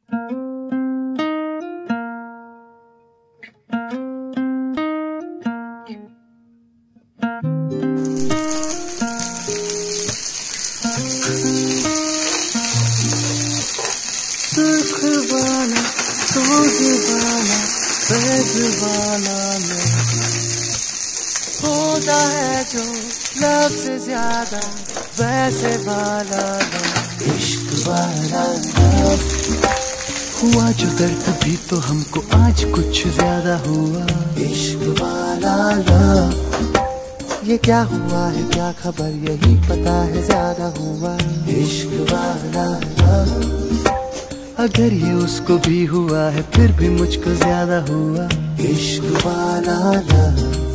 सुर्ख वाला, सोज वाला, फैज वाला मैं होता है जो लब से ज्यादा वैसे वाला मैं। इश्क वाला लव हुआ जो दर्द भी तो हमको आज कुछ ज्यादा हुआ। इश्क वाला लव ये क्या हुआ है क्या खबर यही पता है ज्यादा हुआ। इश्क वाला लव अगर ये उसको भी हुआ है फिर भी मुझको ज्यादा हुआ। इश्क वाला लव